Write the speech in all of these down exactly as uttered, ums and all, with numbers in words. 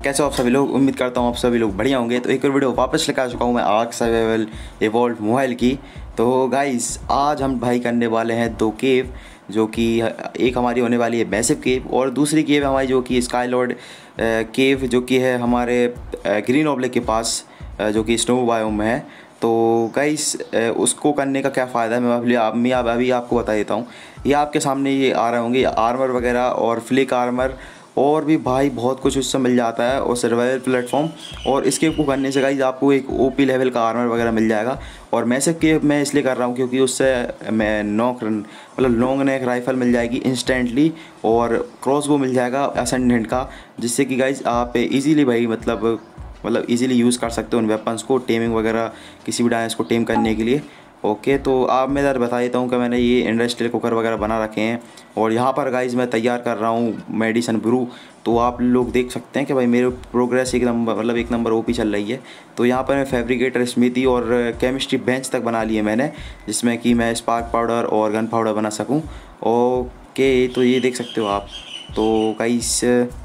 कैसे हो आप सभी लोग। उम्मीद करता हूँ आप सभी लोग बढ़िया होंगे। तो एक और वीडियो वापस लेकर आ चुका हूँ मैं आर्क सर्वाइवल इवॉल्व मोबाइल की। तो गाइस आज हम भाई करने वाले हैं दो केव, जो कि एक हमारी होने वाली है मैसिव केव और दूसरी केव हमारी जो कि स्काई लॉर्ड केव, जो कि है हमारे ग्रीन ऑब्लिक के पास, जो कि स्नो बायोम में है। तो गाइस उसको करने का क्या फ़ायदा है मैं अभी आप मैं अभी आपको बता देता हूँ। ये आपके सामने ये आ रहे होंगे आर्मर वगैरह और फ्लिक आर्मर और भी भाई बहुत कुछ उससे मिल जाता है और सर्वाइवल प्लेटफॉर्म। और इसके को करने से गाइस आपको एक ओपी लेवल का आर्मर वगैरह मिल जाएगा। और मैसिव के मैं इसलिए कर रहा हूँ क्योंकि उससे मैं नॉक मतलब लॉन्ग नेक राइफल मिल जाएगी इंस्टेंटली और क्रॉसबो मिल जाएगा असेंडेंट का, जिससे कि गाइस आप इजीली भाई मतलब मतलब इजीली यूज़ कर सकते हो उन वेपन्स को टेमिंग वगैरह किसी भी डायनेस को टेम करने के लिए। ओके तो आप मैं इधर बता देता हूँ कि मैंने ये इंडस्ट्रियल कुकर वगैरह बना रखे हैं और यहाँ पर गाइस मैं तैयार कर रहा हूँ मेडिसन ब्रू। तो आप लोग देख सकते हैं कि भाई मेरे प्रोग्रेस एक नंबर मतलब एक नंबर ओपी चल रही है। तो यहाँ पर मैं फैब्रिकेटर स्मिथी और केमिस्ट्री बेंच तक बना लिए मैंने, जिसमें कि मैं स्पार्क पाउडर और गन पाउडर बना सकूँ। ओके तो ये देख सकते हो आप। तो गाइस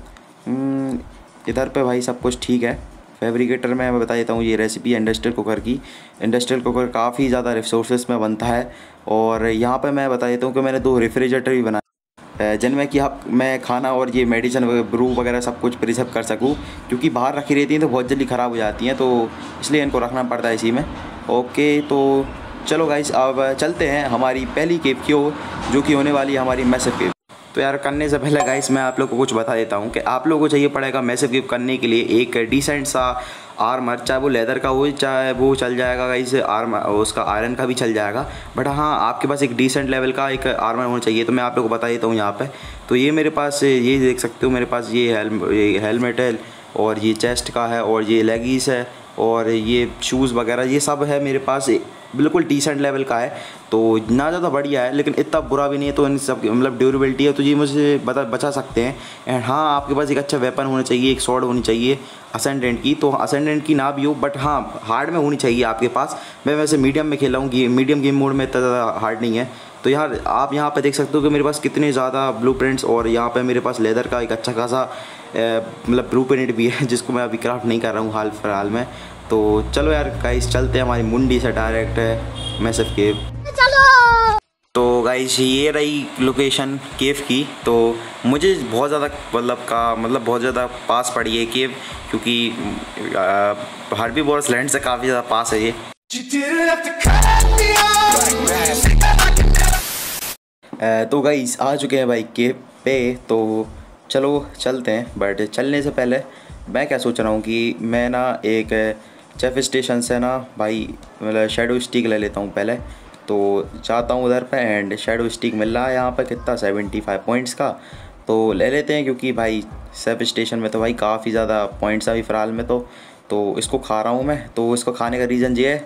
इधर पे भाई सब कुछ ठीक है। फैब्रिकेटर में मैं बता देता हूँ ये रेसिपी इंडस्ट्रियल कुकर की। इंडस्ट्रियल कुकर काफ़ी ज़्यादा रिसोर्सेज में बनता है। और यहाँ पर मैं बता देता हूँ कि मैंने दो रेफ्रिजरेटर भी बनाए जिनमें कि आप मैं खाना और ये मेडिसिन ब्रू वगैरह सब कुछ प्रिजर्व कर सकूँ, क्योंकि बाहर रखी रहती हैं तो बहुत जल्दी ख़राब हो जाती हैं, तो इसलिए इनको रखना पड़ता है इसी में। ओके तो चलो गाइस अब चलते हैं हमारी पहली केव की ओर, जो कि होने वाली है हमारी मैसिव केव। तो यार करने से पहले गाइस मैं आप लोग को कुछ बता देता हूँ कि आप लोगों को चाहिए पड़ेगा मैसिव केव करने के लिए एक डिसेंट सा आर्मर, चाहे वो लेदर का हो चाहे वो चल जाएगा गाइस आर्मर, उसका आयरन का भी चल जाएगा, बट हाँ आपके पास एक डिसेंट लेवल का एक आर्मर होना चाहिए। तो मैं आप लोग को बता देता हूँ यहाँ पे। तो ये मेरे पास ये देख सकते हो मेरे पास ये हेलम ये हेलमेट है और ये चेस्ट का है और ये लेगीस है और ये शूज़ वगैरह ये सब है मेरे पास, बिल्कुल डिसेंट लेवल का है। तो ना ज़्यादा बढ़िया है लेकिन इतना बुरा भी नहीं है। तो इन सब मतलब ड्यूरेबिलिटी है तो ये मुझे बता बचा सकते हैं। एंड हाँ आपके पास एक अच्छा वेपन होना चाहिए, एक स्वॉर्ड होनी चाहिए असेंडेंट की। तो असेंडेंट की ना भी हो बट हाँ हार्ड में होनी चाहिए आपके पास। मैं वैसे मीडियम में खेला हूँ, मीडियम गेम मोड में इतना ज़्यादा हार्ड नहीं है। तो यार आप यहाँ पे देख सकते हो कि मेरे पास कितने ज़्यादा ब्लूप्रिंट्स और यहाँ पे मेरे पास लेदर का एक अच्छा खासा मतलब ब्लूप्रिंट भी है, जिसको मैं अभी क्राफ्ट नहीं कर रहा हूँ हाल फिलहाल में। तो चलो यार गाइस चलते हैं हमारी मुंडी से डायरेक्ट है मैसिव केव। चलो तो गाइस ये रही लोकेशन केव की। तो मुझे बहुत ज़्यादा मतलब का मतलब बहुत ज़्यादा पास पड़ी है केव, क्योंकि हर्बीवोरस लैंड से काफ़ी ज़्यादा पास है ये। तो गाइस आ चुके हैं भाई केव पे, तो चलो चलते हैं। बट चलने से पहले मैं क्या सोच रहा हूँ कि मैं ना एक चेफ स्टेशन से ना भाई मतलब शेडो स्टिक ले लेता हूँ पहले। तो जाता हूँ उधर पे एंड शेडो स्टिक मिल रहा है यहाँ पे कितना सेवेंटी फाइव पॉइंट्स का, तो ले लेते हैं। क्योंकि भाई चेफ स्टेशन में तो भाई काफ़ी ज़्यादा पॉइंट्स अभी फ़िलहाल में तो तो इसको खा रहा हूँ मैं। तो इसको खाने का रीज़न ये है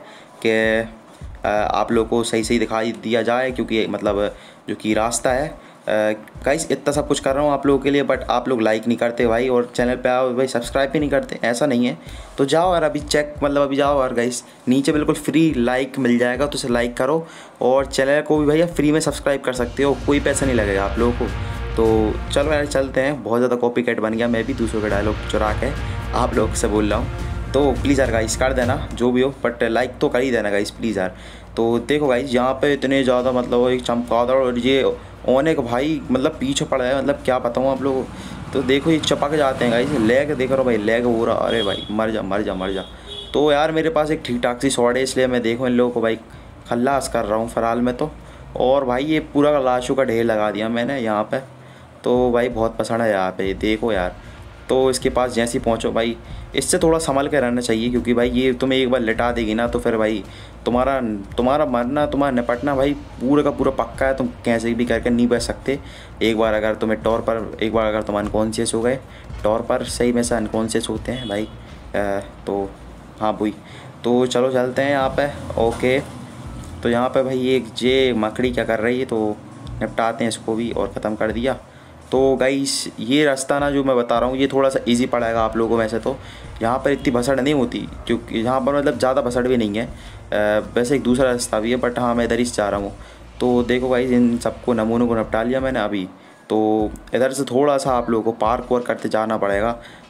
कि आप लोग को सही सही दिखाई दिया जाए, क्योंकि मतलब जो कि रास्ता है। गाइस uh, इतना सब कुछ कर रहा हूँ आप लोगों के लिए, बट आप लोग लाइक नहीं करते भाई और चैनल पे आओ भाई सब्सक्राइब भी नहीं करते, ऐसा नहीं है। तो जाओ यार अभी चेक मतलब अभी जाओ यार गाइस, नीचे बिल्कुल फ्री लाइक मिल जाएगा तो उसे लाइक करो और चैनल को भी भैया फ्री में सब्सक्राइब कर सकते हो, कोई पैसा नहीं लगेगा आप लोगों को। तो चलो यार चलते हैं। बहुत ज़्यादा कॉपी कैट बन गया, मैं भी दूसरों के डायलॉग चुरा के आप लोग से बोल रहा हूँ। तो प्लीज़ यार गाइस कर देना जो भी हो, बट लाइक तो कर ही देना गाइस प्लीज़ यार। तो देखो गाइस यहाँ पे इतने ज़्यादा मतलब एक चमगादड़ और ये ओने का भाई मतलब पीछे पड़ा है, मतलब क्या बताऊँ आप लोगों को। तो देखो ये चपक जाते हैं गाइस, लेग देख रहा भाई लेग हो रहा, अरे भाई मर जा मर जा मर जा। तो यार मेरे पास एक ठीक ठाक सी शॉट है, इसलिए मैं देखो इन लोगों को भाई खल्लास कर रहा हूँ फ़िलहाल में। तो और भाई ये पूरा लाशों का ढेर लगा दिया मैंने यहाँ पर। तो भाई बहुत पसंद है यहाँ पर, देखो यार। तो इसके पास जैसे ही पहुँचो भाई इससे थोड़ा संभल के रहना चाहिए, क्योंकि भाई ये तुम्हें एक बार लिटा देगी ना तो फिर भाई तुम्हारा तुम्हारा मरना तुम्हारा निपटना भाई पूरा का पूरा पक्का है। तुम कैसे भी करके नहीं बच सकते। एक बार अगर तुम्हें टॉर पर एक बार अगर तुम अनकॉन्शियस हो गए, टॉर पर सही में से अनकॉन्शियस होते हैं भाई। आ, तो हाँ भाई तो चलो चलते हैं यहाँ पे। ओके तो यहाँ पे भाई एक जे मकड़ी क्या कर रही है, तो निपटाते हैं इसको भी और ख़त्म कर दिया। तो गाइस ये रास्ता ना जो मैं बता रहा हूँ ये थोड़ा सा इजी पड़ेगा आप लोगों को। वैसे तो यहाँ पर इतनी भसड़ नहीं होती, क्योंकि यहाँ पर मतलब ज़्यादा भसड़ भी नहीं है। वैसे एक दूसरा रास्ता भी है बट हाँ मैं इधर ही जा रहा हूँ। तो देखो गाइस इन सबको नमूनों को निपटा लिया मैंने अभी। तो इधर से थोड़ा सा आप लोगों को पार्क और करते जाना पड़ेगा,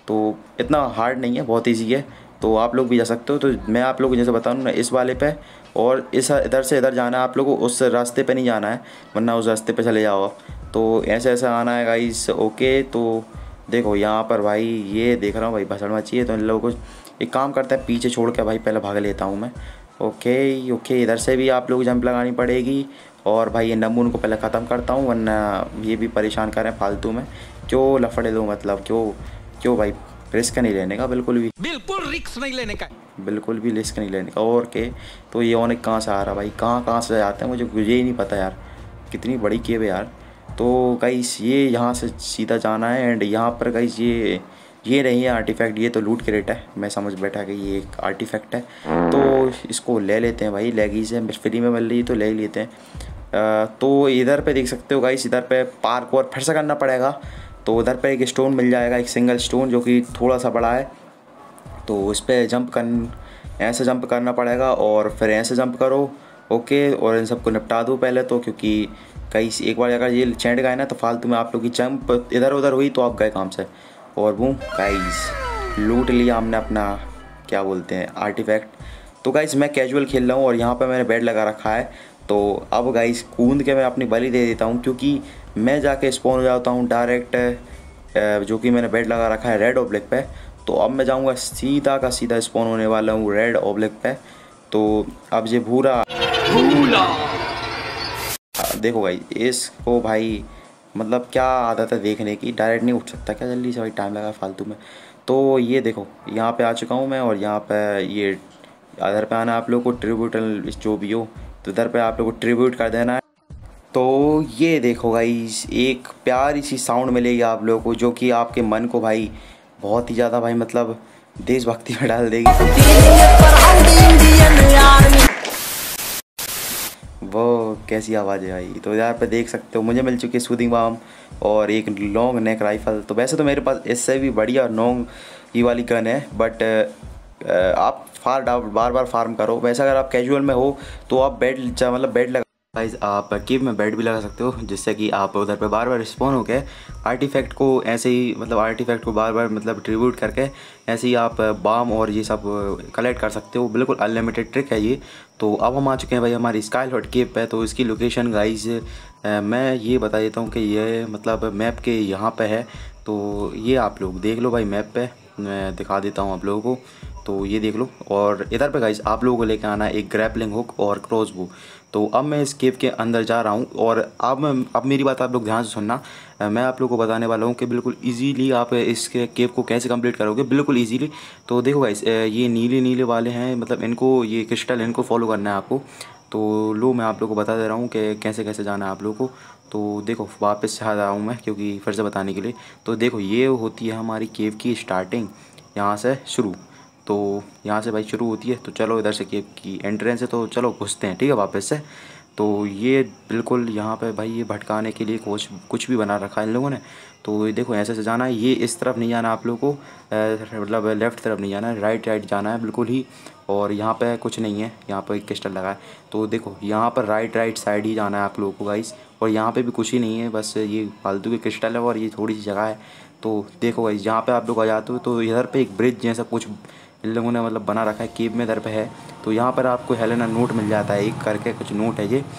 तो इतना हार्ड नहीं है, बहुत ईजी है, तो आप लोग भी जा सकते हो। तो मैं आप लोगों को जैसे बताऊँ ना, इस वाले पे और इस इधर से इधर जाना है आप लोगों को, उस रास्ते पे नहीं जाना है, वरना उस रास्ते पे चले जाओ। तो ऐसे ऐसे आना है गाइस। ओके, तो देखो यहाँ पर भाई ये देख रहा हूँ भाई भसड़ मची है, तो इन लोगों को एक काम करता है पीछे छोड़ के भाई पहले भाग लेता हूँ मैं। ओके ओके, इधर से भी आप लोग जंप लगानी पड़ेगी। और भाई ये नमून को पहले ख़त्म करता हूँ, वरना ये भी परेशान करें फालतू में। क्यों लफड़े दो, मतलब क्यों क्यों भाई, रिस्क नहीं लेने का बिल्कुल भी, बिल्कुल रिस्क नहीं लेने का, बिल्कुल भी रिस्क नहीं लेने का। और के तो ये ऑनिक कहाँ से आ रहा भाई, कहाँ कहाँ से आते हैं मुझे मुझे ही नहीं पता यार, कितनी बड़ी केव है यार। तो गाइस ये यहाँ से सीधा जाना है, एंड यहाँ पर गाइस ये ये नहीं है आर्टिफैक्ट, ये तो लूट क्रेट है। मैं समझ बैठा कि ये एक आर्टिफैक्ट है, तो इसको ले लेते हैं भाई। लेगी से फ्री में मिल रही है तो ले ही लेते हैं। आ, तो इधर पे देख सकते हो गाइस, इधर पे पार्क और फिर से करना पड़ेगा। तो उधर पे एक स्टोन मिल जाएगा, एक सिंगल स्टोन जो कि थोड़ा सा बड़ा है, तो इस पर जंप कर ऐसे जंप करना पड़ेगा और फिर ऐसे जंप करो। ओके, और इन सबको निपटा दो पहले तो, क्योंकि कहीं एक बार अगर ये चैंड गए ना तो फालतू में आप लोग की जंप इधर उधर हुई तो आप गए काम से। और वो गाइस लूट लिया हमने अपना, क्या बोलते हैं, आर्टिफैक्ट। तो गाइस मैं कैजुअल खेल रहा हूँ और यहाँ पर मैंने बेड लगा रखा है। तो अब गाइस कूद के मैं अपनी बलि दे देता हूँ, क्योंकि मैं जाके स्पॉन हो जाता हूँ डायरेक्ट, जो कि मैंने बेड लगा रखा है रेड ऑब्लिक पे। तो अब मैं जाऊँगा सीधा का सीधा स्पॉन होने वाला हूँ रेड ऑब्लिक पे। तो अब ये भूरा भूला देखो भाई, इसको भाई मतलब क्या आदत है देखने की, डायरेक्ट नहीं उठ सकता क्या जल्दी से भाई, टाइम लगा फालतू में। तो ये देखो यहाँ पे आ चुका हूँ मैं, और यहाँ पे ये इधर पे आना है आप लोग को, ट्रिब्यूटल जो भी हो तो इधर पे आप लोग को ट्रिब्यूट कर देना है। तो ये देखो गाइस एक प्यारी सी साउंड मिलेगी आप लोगों को, जो कि आपके मन को भाई बहुत ही ज़्यादा भाई मतलब देशभक्ति में डाल देगी। वो कैसी आवाज़ है भाई। तो यहाँ पे देख सकते हो मुझे मिल चुकी है सूदिंग बाम और एक लॉन्ग नेक राइफ़ल। तो वैसे तो मेरे पास इससे भी बढ़िया लॉन्ग ये वाली गन है, बट आप फार बार बार फार्म करो। वैसे अगर आप कैजुअल में हो तो आप बेड मतलब बेड लगा गाइस, आप केव में बेड भी लगा सकते हो, जिससे कि आप उधर पे बार बार रिस्पॉन हो गए आर्टिफैक्ट को ऐसे ही मतलब आर्टिफैक्ट को बार बार मतलब ट्रिब्यूट करके ऐसे ही आप बाम और ये सब कलेक्ट कर सकते हो। बिल्कुल अनलिमिटेड ट्रिक है ये। तो अब हम आ चुके हैं भाई हमारी स्काईलॉर्ड केव पे। तो इसकी लोकेशन गाइस मैं ये बता देता हूँ कि ये मतलब मैप के यहाँ पे है। तो ये आप लोग देख लो भाई, मैप पे मैं दिखा देता हूँ आप लोगों को। तो ये देख लो, और इधर पे गाइस आप लोगों को लेकर आना है एक ग्रैपलिंग हुक और क्रॉसबो। तो अब मैं इस केव के अंदर जा रहा हूँ, और अब मैं अब मेरी बात आप लोग ध्यान से सुनना। मैं आप लोगों को बताने वाला हूँ कि बिल्कुल इजीली आप इस केव को कैसे कंप्लीट करोगे, बिल्कुल इजीली। तो देखो गाइस ये नीले नीले वाले हैं, मतलब इनको ये क्रिस्टल इनको फॉलो करना है आपको। तो लो मैं आप लोगों को बता दे रहा हूँ कि कैसे कैसे जाना है आप लोगों को। तो देखो वापस से आ रहा हूँ मैं, क्योंकि फिर से बताने के लिए। तो देखो ये होती है हमारी केव की स्टार्टिंग, यहाँ से शुरू। तो यहाँ से भाई शुरू होती है। तो चलो इधर से केव की एंट्रेंस है, तो चलो घुसते हैं, ठीक है, वापस से। तो ये बिल्कुल यहाँ पे भाई ये भटकाने के लिए कुछ कुछ भी बना रखा है इन लोगों ने। तो ये देखो ऐसे से जाना है, ये इस तरफ नहीं जाना आप लोगों को, मतलब लेफ़्ट तरफ नहीं जाना है, राइट राइट जाना है बिल्कुल ही। और यहाँ पे कुछ नहीं है, यहाँ पर एक क्रिस्टल लगा है। तो देखो यहाँ पर राइट राइट साइड ही जाना है आप लोगों को गाइस। और यहाँ पे भी कुछ ही नहीं है, बस ये फालतू के क्रिस्टल है और ये थोड़ी सी जगह है। तो देखो गाइस यहाँ पे आप लोग आ जाते हो, तो इधर पे एक ब्रिज जैसा कुछ इन लोगों ने मतलब बना रखा है केव में, इधर पे है। तो यहाँ पर आपको हेलेना नोट मिल जाता है, एक करके कुछ नोट है ये।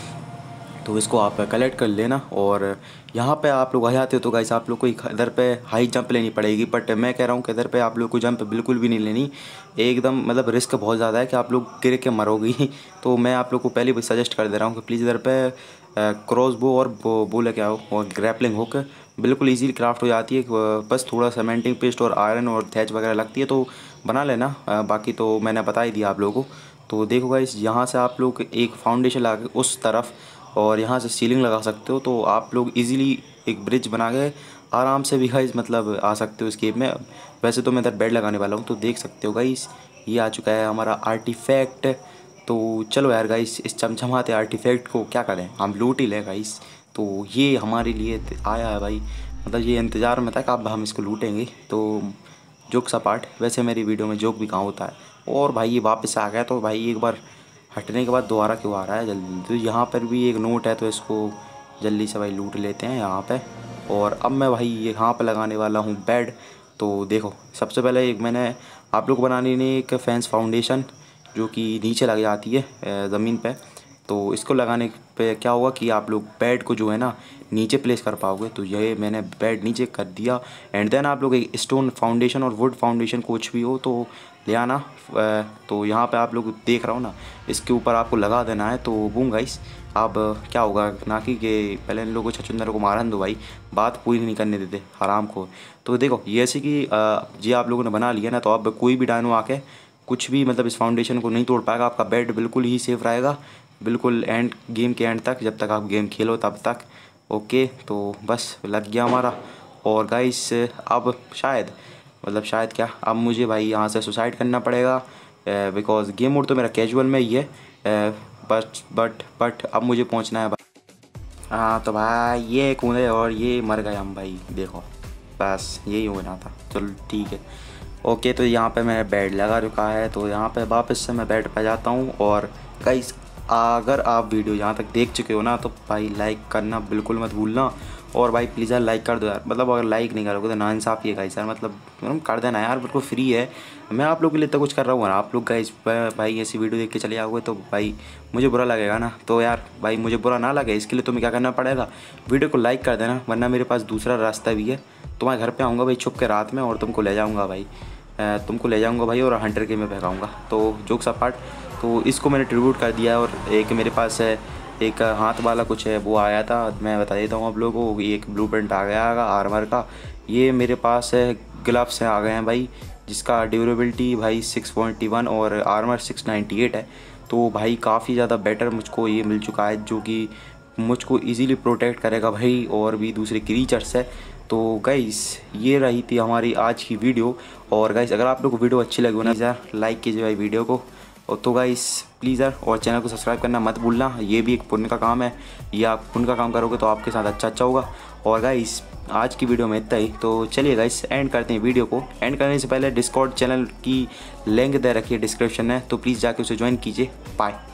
तो इसको आप कलेक्ट कर लेना, और यहाँ पे आप लोग आ जाते हो तो गाइस आप लोग को इधर पे हाई जंप लेनी पड़ेगी। बट मैं कह रहा हूँ कि इधर पे आप लोग को जंप बिल्कुल भी नहीं लेनी, एकदम मतलब रिस्क बहुत ज़्यादा है कि आप लोग गिर के मरोगी। तो मैं आप लोग को पहले भी सजेस्ट कर दे रहा हूँ कि प्लीज़ इधर पे क्रॉस बो और बो, बो लेके आओ, और ग्रैपलिंग हुक बिल्कुल ईजीली क्राफ्ट हो जाती है। बस थोड़ा सीमेंटिंग पेस्ट और आयरन और थैच वगैरह लगती है, तो बना लेना, बाकी तो मैंने बता ही दिया आप लोगों को। तो देखो गाइस यहाँ से आप लोग एक फाउंडेशन लगा के उस तरफ, और यहाँ से सीलिंग लगा सकते हो। तो आप लोग इजीली एक ब्रिज बना के आराम से भी गाइस मतलब आ सकते हो इस गेम में। वैसे तो मैं इधर बेड लगाने वाला हूँ, तो देख सकते हो गाइस ये आ चुका है हमारा आर्टिफैक्ट। तो चलो यार गाइस इस चमचमाते आर्टिफैक्ट को क्या करें, हम लूट ही लें गाइस। तो ये हमारे लिए आया है भाई, मतलब ये इंतज़ार में था कि अब हम इसको लूटेंगे। तो जोक सा पार्ट, वैसे मेरी वीडियो में जोक भी कहाँ होता है। और भाई ये वापस आ गया, तो भाई एक बार हटने के बाद दोबारा क्यों आ रहा है जल्दी। तो यहाँ पर भी एक नोट है, तो इसको जल्दी से भाई लूट लेते हैं यहाँ पे। और अब मैं भाई यहाँ पे लगाने वाला हूँ बेड। तो देखो सबसे पहले एक मैंने आप लोग को बनानी नहीं एक फैंस फाउंडेशन जो कि नीचे लग जाती है ज़मीन पे। तो इसको लगाने पे क्या होगा कि आप लोग बेड को जो है ना नीचे प्लेस कर पाओगे। तो ये मैंने बेड नीचे कर दिया एंड देन आप लोग एक स्टोन फाउंडेशन और वुड फाउंडेशन कुछ भी हो तो ले आना। तो यहाँ पे आप लोग देख रहा हो ना, इसके ऊपर आपको लगा देना है। तो बूम गाइस, अब क्या होगा ना कि पहले इन लोगों को छछुंदर को मारन दो भाई, बात पूरी नहीं करने देते हराम को। तो देखो ये ऐसे कि ये आप लोगों ने बना लिया ना, तो अब कोई भी डायनो आके कुछ भी मतलब इस फाउंडेशन को नहीं तोड़ पाएगा। आपका बेड बिल्कुल ही सेफ रहेगा, बिल्कुल एंड गेम के एंड तक, जब तक आप गेम खेलो तब तक। ओके तो बस लग गया हमारा। और गाइस अब शायद मतलब शायद क्या, अब मुझे भाई यहाँ से सुसाइड करना पड़ेगा बिकॉज गेम मोड तो मेरा कैजुअल में ही है। बट बट बट अब मुझे पहुँचना है भाई। हाँ तो भाई ये कूदे और ये मर गए हम भाई, देखो बस यही होना था। चलो ठीक है ओके। तो यहाँ पे मेरा बेड लगा रुका है, तो यहाँ पे वापस से मैं बेड पे जाता हूँ। और गाइस अगर आप वीडियो यहाँ तक देख चुके हो ना तो भाई लाइक करना बिल्कुल मत भूलना। और भाई प्लीज़ यार लाइक कर दो यार, मतलब अगर लाइक नहीं करोगे तो नाइंसाफ़ी है गाइस यार, मतलब कर देना यार, बिल्कुल फ्री है। मैं आप लोगों के लिए तो कुछ कर रहा हूँ ना, आप लोग गाइस भाई ऐसी वीडियो देख के चले जाओगे तो भाई मुझे बुरा लगेगा ना। तो यार भाई मुझे बुरा ना लगे इसके लिए तुम्हें क्या करना पड़ेगा, वीडियो को लाइक कर देना, वरना मेरे पास दूसरा रास्ता भी है। तुम्हारे घर पर आऊँगा भाई छुप के रात में और तुमको ले जाऊँगा भाई, तुमको ले जाऊँगा भाई और हंटर के में भगाऊँगा। तो जोक्स अपार्ट, तो इसको मैंने ट्रिब्यूट कर दिया है। और एक मेरे पास है एक हाथ वाला कुछ है वो आया था, मैं बता देता हूँ आप लोगों को। एक ब्लूप्रिंट आ गया है आर्मर का, ये मेरे पास है। ग्लव्स आ गए हैं भाई जिसका ड्यूरेबिलिटी भाई सिक्स फोर्टी वन और आर्मर सिक्स नाइन्टी एट है। तो भाई काफ़ी ज़्यादा बेटर मुझको ये मिल चुका है जो कि मुझको इजीली प्रोटेक्ट करेगा भाई और भी दूसरे क्रीचर्स है। तो गाइस ये रही थी हमारी आज की वीडियो। और गाइस अगर आप लोग को वीडियो अच्छी लगी हो ना यार लाइक कीजिए भाई वीडियो को। और तो गाइस प्लीज़ यार और चैनल को सब्सक्राइब करना मत भूलना, ये भी एक पुण्य का काम है, ये आप पुण्य का काम करोगे तो आपके साथ अच्छा अच्छा होगा। और गाइस आज की वीडियो में इतना ही, तो चलिए गाइस एंड करते हैं वीडियो को। एंड करने से पहले डिस्कॉर्ड चैनल की लिंक दे रखी है डिस्क्रिप्शन में, तो प्लीज़ जाके उसे ज्वाइन कीजिए। बाय।